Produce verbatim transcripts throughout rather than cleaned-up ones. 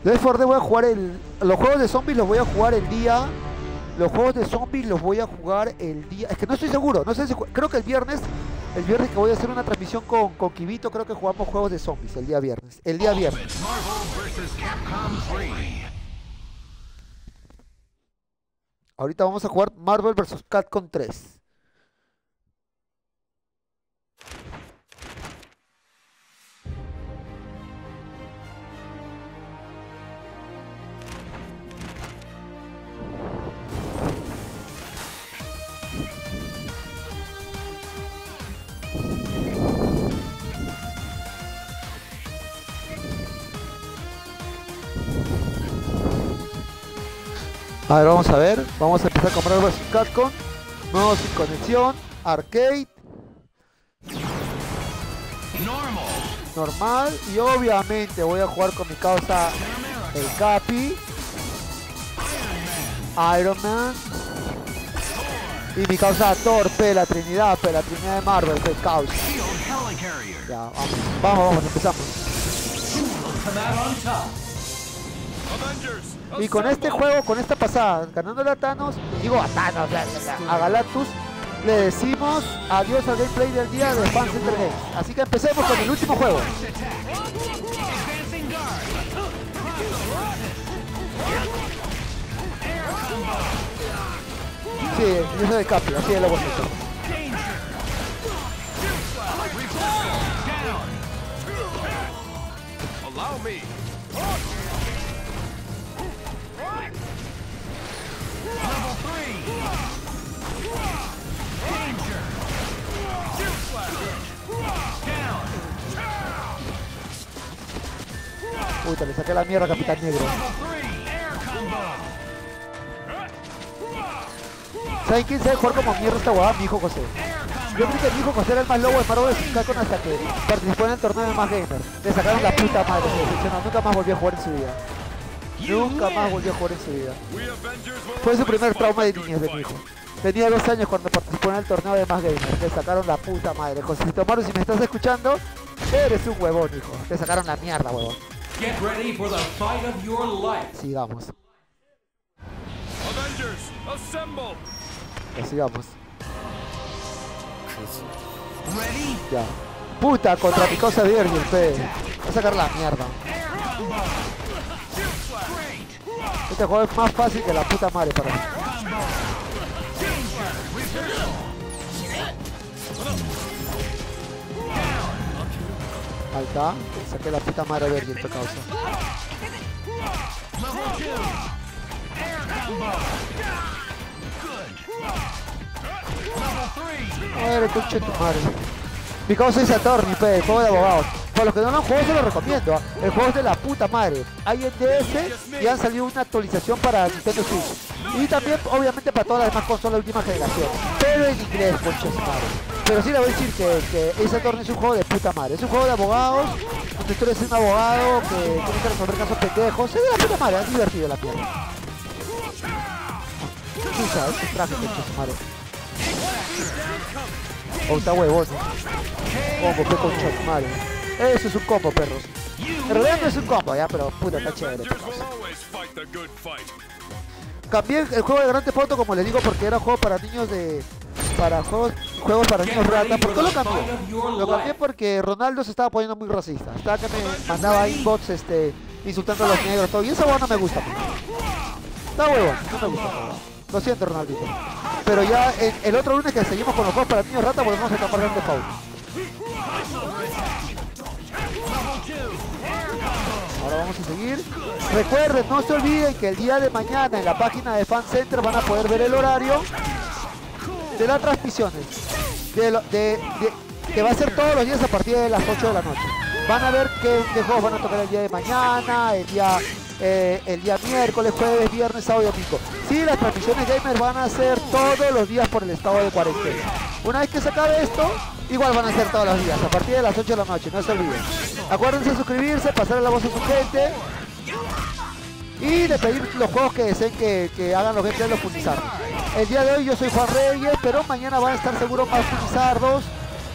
Left four Dead voy a jugar el... Los juegos de zombies los voy a jugar el día... Los juegos de zombies los voy a jugar el día... Es que no estoy seguro, no sé si... Creo que el viernes... El viernes que voy a hacer una transmisión con, con Kibito, creo que jugamos juegos de zombies el día viernes. El día viernes. Ahorita vamos a jugar Marvel versus. Capcom tres. A ver, vamos a ver. Vamos a empezar con Marvel versus. Capcom. Modo sin conexión. Arcade. Normal. Y obviamente voy a jugar con mi causa el Capi. Iron Man. Y mi causa Thor, P, la Trinidad, P, la Trinidad de Marvel, P, causa. Ya, vamos, vamos, vamos, empezamos. Y con este juego, con esta pasada, ganándole a Thanos, digo a Thanos, a Galactus, le decimos adiós al gameplay del día de Fan Center Games. Así que empecemos con el último juego. Sí, yo soy de Capi, así es lo bonito. Puta, le saqué la mierda a Capitán Negro. ¿Saben quién sabe jugar como mierda esta huevada? Mi hijo José. Yo creí que mi hijo José era el más lobo de Marvel versus. Capcom hasta que participó en el torneo de Más Gamer. Le sacaron la puta madre, se decepcionó. Nunca más volvió a jugar en su vida. Nunca más volvió a jugar en su vida. Fue su primer trauma de niñez de mi hijo. Tenía dos años cuando participó en el torneo de Más Gamer. Le sacaron la puta madre. Josecito Maru, si me estás escuchando, eres un huevón, hijo. Te sacaron la mierda, huevón. Sigamos. Ya, sigamos. Ya. Puta, contra mi cosa Virgil, pe. Voy a sacar la mierda. Este juego es más fácil que la puta madre para mí. Ahí está. Saqué la puta madre de Virgil, pe causa. Madre, concha de tu madre. Mi causa es Saturni, pe, el juego de abogados. Para los que no lo han jugado se lo recomiendo. ¿eh? El juego es de la puta madre. Hay en D S y han salido una actualización para Nintendo Switch. Y también, obviamente, para todas las demás consolas de última generación. Pero en inglés, concha de su madre. Pero sí le voy a decir que, que Ace Attorney es un juego de puta madre. Es un juego de abogados, donde tú eres un abogado que tiene que resolver casos pendejos. Es de la puta madre, es divertido la mierda. Usa, es un traje, concha de su madre. Oh, está huevón. Combo, pe, concha de su madre. Eso es un combo, perros. En realidad no es un combo, ya, pero puta, está chévere, perros. Cambié el juego de Grand Theft Auto, como les digo, porque era un juego para niños de... Para juegos, juegos para niños rata. ¿Por qué lo cambié? Lo cambié porque Ronaldo se estaba poniendo muy racista. Estaba que me mandaba inbox este, insultando a los negros, todo. Y esa hueá no me gusta. Está huevón, no me gusta. Lo siento, Ronaldito. Pero ya el, el otro lunes que seguimos con los juegos para niños rata, volvemos a tomar Grand Theft Auto. Ahora vamos a seguir. Recuerden, no se olviden que el día de mañana en la página de Fan Center van a poder ver el horario de las transmisiones. De, lo, de, de, que va a ser todos los días a partir de las ocho de la noche. Van a ver qué, qué juegos van a tocar el día de mañana, el día, eh, el día miércoles, jueves, viernes, sábado y domingo. Sí, las transmisiones gamer van a ser todos los días por el estado de cuarentena. Una vez que se acabe esto, igual van a ser todos los días, a partir de las ocho de la noche, no se olviden. Acuérdense de suscribirse, pasarle la voz a su gente y de pedir los juegos que deseen que, que hagan los gameplays, los Funizar. El día de hoy yo soy Juan Reyes, pero mañana van a estar seguros más Funizardos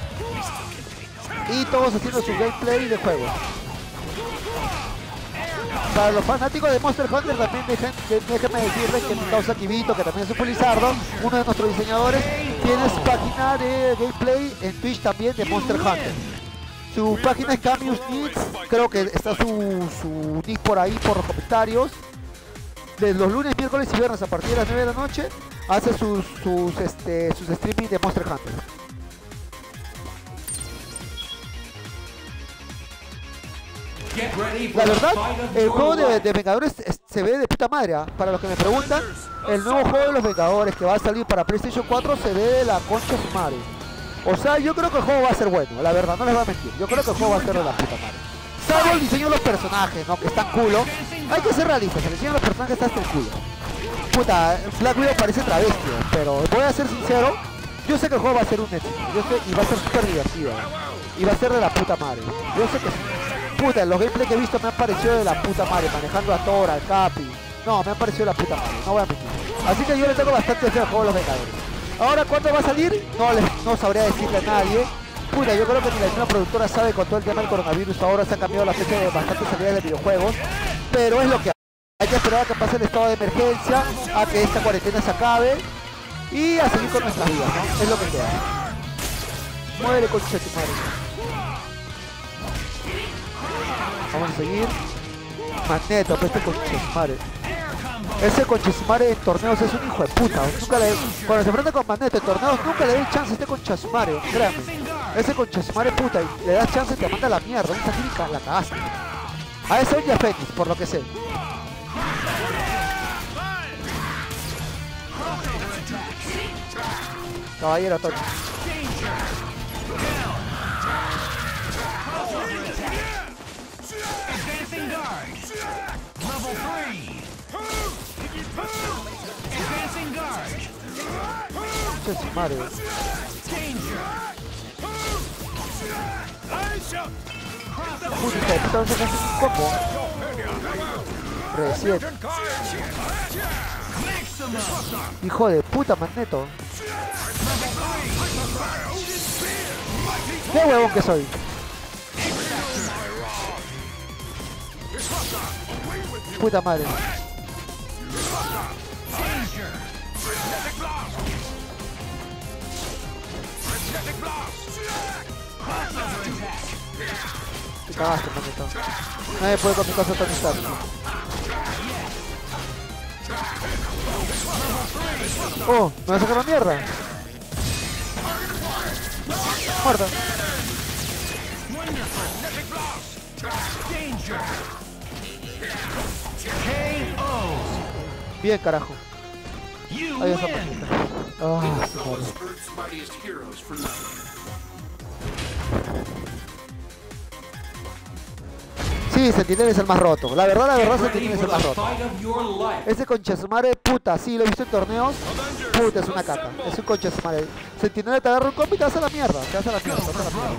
y todos haciendo su gameplay de juego. Para los fanáticos de Monster Hunter también dejen, déjenme decirles que mi causa Kibito, que también es un Polizardo, uno de nuestros diseñadores, tiene su página de gameplay en Twitch también de Monster Hunter. Su página es Camius Needs, creo que está su, su nick por ahí por los comentarios. De los lunes, miércoles y viernes a partir de las nueve de la noche hace sus, sus, este, sus streaming de Monster Hunter. La verdad, el juego de, de Vengadores es, se ve de puta madre, ¿eh? Para los que me preguntan, el nuevo juego de los Vengadores que va a salir para PlayStation cuatro se ve de la concha de su madre. O sea, yo creo que el juego va a ser bueno, la verdad, no les voy a mentir. Yo creo que el juego va a ser de la puta madre. Salvo el diseño de los personajes, ¿no? Que están culo. Hay que ser realistas, el diseño de los personajes está hasta el culo. Puta, Black Widow parece travesti, pero voy a ser sincero, yo sé que el juego va a ser un éxito, yo sé, y va a ser súper divertido, ¿eh? Y va a ser de la puta madre. Yo sé que puta, los gameplays que he visto me han parecido de la puta madre, manejando a Thor, al Capi. No, me han parecido de la puta madre, no voy a mentir. Así que yo le tengo bastante fe al juego de los Vengadores. Ahora, ¿cuándo va a salir? No, les, no sabría decirle a nadie. Puta, yo creo que ni la misma productora sabe, con todo el tema del coronavirus, ahora se ha cambiado la fecha de bastantes salidas de videojuegos. Pero es lo que hay. Hay que esperar a que pase el estado de emergencia, a que esta cuarentena se acabe y a seguir con nuestras vidas, ¿no? Es lo que queda. Muere, concha de tu madre. Vamos a seguir. Magneto, pues este conchesmare. Ese conchesmare en torneos es un hijo de puta. Nunca le, cuando se enfrenta con Magneto en torneos nunca le doy chance a este conchesmare, créanme. Ese conchesmare puta y le das chance y te manda a la mierda. Esta clínica la cagaste. A ese Oña Fénix, por lo que sé. Caballero Tony. Su madre. Puta, puta, vamos a hacer un combo. Recién. Hijo de puta, Magneto. Qué huevón que soy. Puta madre. Te cagaste, Magneto. Nadie puede con mi cosa tan Stark. Oh, me va a sacar la mierda. Muerta. Bien, carajo. Ahí está Magneto. Oh, sí, Sentinel es el más roto. La verdad, la verdad, Sentinel es el más roto. Ese conchesumare, puta, sí, lo he visto en torneos. Puta, es una caca. Es un conchesumare. Sentinel te agarra un combo y te hace la mierda. Te hace la mierda, te hace la mierda.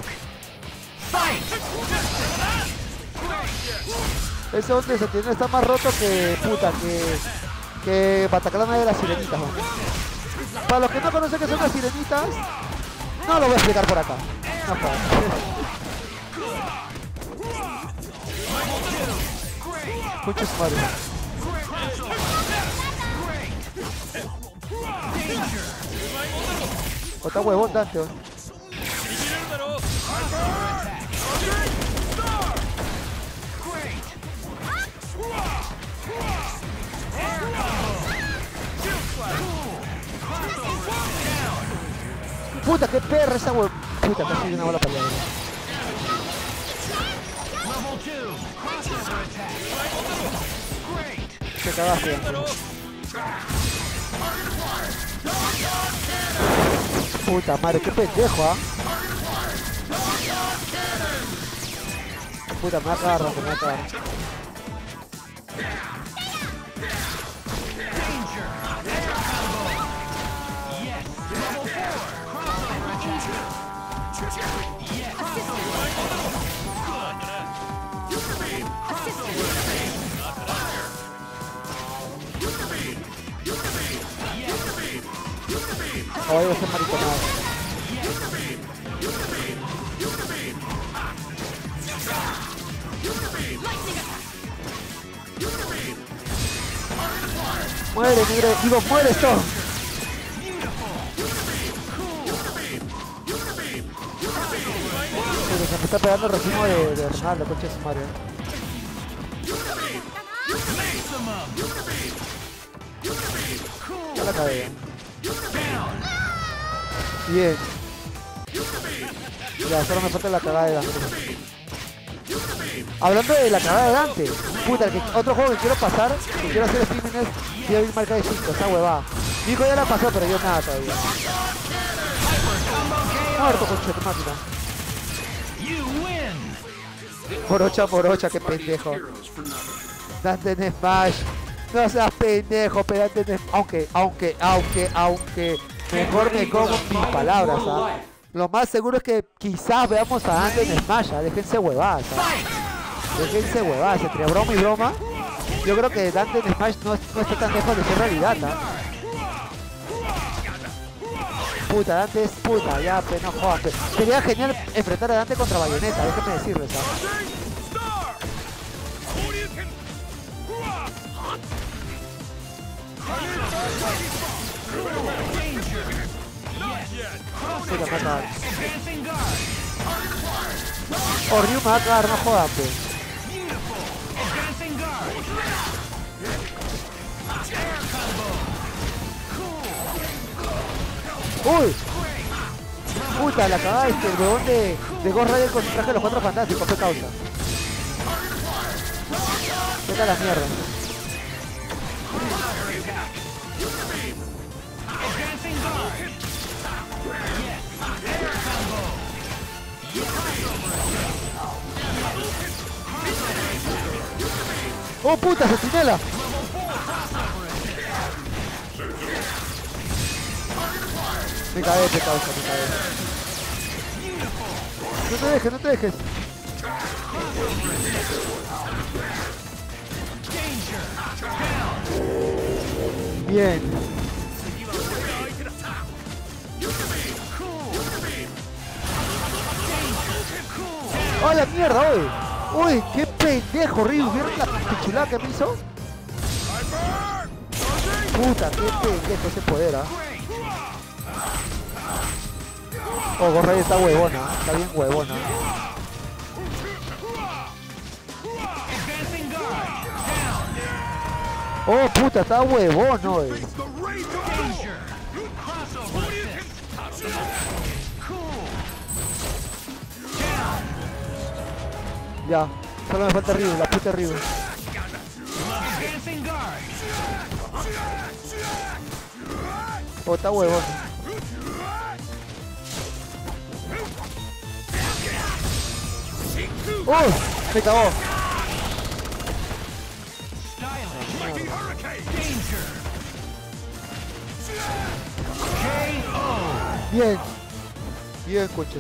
Ese hombre Sentinel está más roto que puta, que... que Bataclana de las sirenitas, ¿no? Para los que no conocen qué son las sirenitas, no lo voy a explicar por acá. No jodas. Muchos madres. Otra huevón Dante, ¿no? Puta, qué perra esa huevón. Puta, casi de una bola para allá. Te cagaste. Puta madre, qué pendejo, ¿ah? ¿eh? Puta, me va a cagar, me va a cagar. Oh, debe ser mariconado. Muere, negro. Digo, muere esto. Se me está pegando el racimo de, de Ronaldo, coche de su madre. Ya la cagué. Bien. Ya, solo me falta la cagada de Dante. Hablando de la cagada de Dante, puta, el que, otro juego que quiero pasar, que quiero hacer streaming es Devil May Cry cinco, esa huevada. Mi hijo ya la pasó, pero yo nada todavía. Muerto, concha de tu máquina. Morocha, morocha, qué pendejo. Dante en Smash. No seas pendejo, pero Dante en Smash. Aunque, aunque, aunque, aunque. Mejor me como mis palabras, ¿ah? Lo más seguro es que quizás veamos a Dante en Smash, ¿ah? Déjense huevadas, ¿ah? Déjense huevadas, entre broma y broma. Yo creo que Dante en Smash no, no está tan lejos de ser realidad, ¿ah? Puta, Dante es puta, ya, pero no jodas. Sería genial enfrentar a Dante contra Bayonetta, déjenme decirles, ¿ah? Puta, me va a cagar. Oh, Ryu me va a cagar, no jodas, pues. ¡Uy! Puta, la cagada este, el huevón de, de Ghost Rider con el traje de los Cuatro Fantásticos, fue causa. Vete a la mierda. ¡Oh, puta, sentinela! Me cagué, te causa, me cagué. No te dejes, no te dejes. Bien. ¡Oh, la mierda, uy! ¡Uy, qué pendejo, Ryu! ¿Vieron la pichulada que me hizo? Puta, qué pendejo ese poder, ¿ah? Oh, Ghost Rider está huevona, está bien huevona. Oh, puta, está huevón, ¿no? Eh. Ya, solo me falta Ryu, la puta Ryu. Oh, está huevón. ¡Oh! Me cagó. Bien. Bien, coches.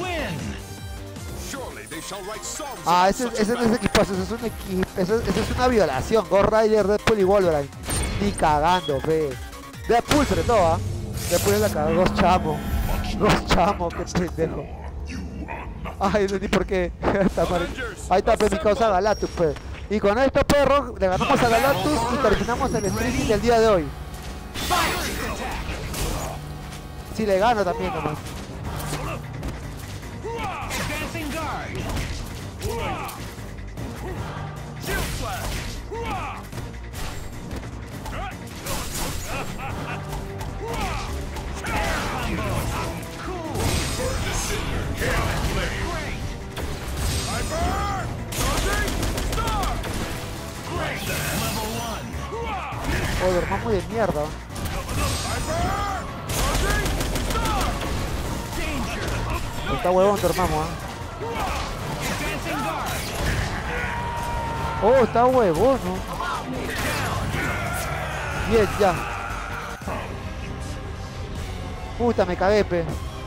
Ah, ese, ese no es equipazo, ese es un equipo, ese, ese es una violación. Ghost Rider, Deadpool y Wolverine. Ni cagando, fe. Deadpool sobre todo, ¿ah? ¿eh? Deadpool es la cagada. Ghost Chamo. Ghost Chamo, qué pendejo. Ay, no ni por qué. Ahí está, pe, mi causa Galactus, pe. Y con esto, perros, le ganamos a Galactus y terminamos el streaming del día de hoy. Si le gano también nomás. Oh, dormamos de mierda. Está huevón, dormamos, ¿eh? Oh, está huevón, ¿no? Bien, ya. Puta, me cagué, pe.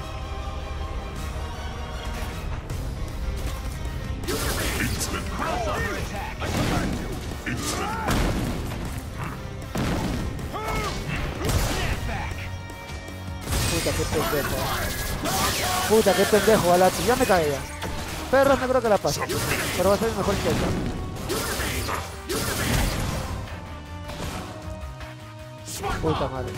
Puta, qué pendejo. Puta, qué pendejo, Galactus. Ya me caí ya. Perros no creo que la pase. Pero va a ser el mejor que esta. Puta madre.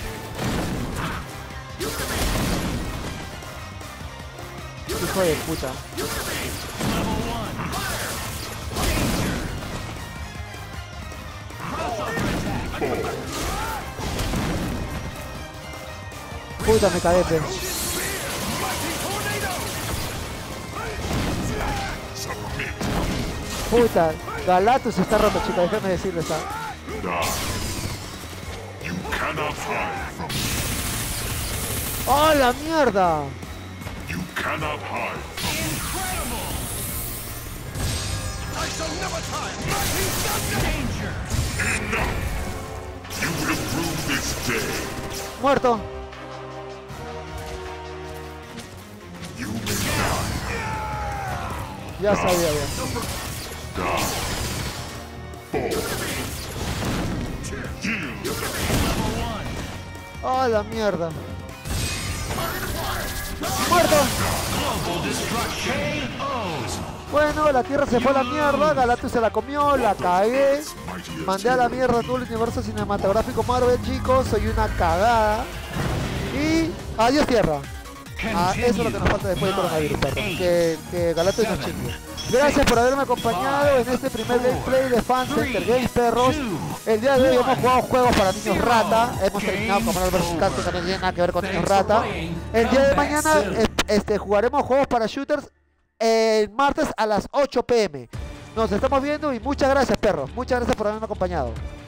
Hijo de puta. Puta, me cagué, pe. Puta, Galactus está roto, chicos, déjenme decirles. ¿Ah? ¡Oh, la mierda! Muerto. Ya sabía ya. ¡Oh, la mierda! ¡Muerto! Bueno, la Tierra se fue a la mierda, Galactus se la comió, la cagué. Mandé a la mierda todo el universo cinematográfico Marvel, chicos, soy una cagada. Y adiós Tierra. Ah, eso es lo que nos falta después del coronavirus, perro. Que, que Galactus nos chingue. Gracias por haberme acompañado en este primer gameplay de Fan Center Games, perros. El día de hoy hemos jugado juegos para niños rata. Hemos terminado con Marvel versus. Capcom, que no tiene nada que ver con niños rata. El día de mañana este, jugaremos juegos para shooters el martes a las ocho p m Nos estamos viendo y muchas gracias, perros. Muchas gracias por haberme acompañado.